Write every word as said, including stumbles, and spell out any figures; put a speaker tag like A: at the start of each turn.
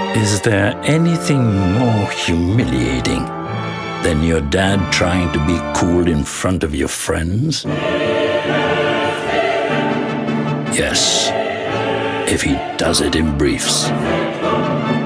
A: Is there anything more humiliating than your dad trying to be cool in front of your friends? Yes, if he does it in briefs.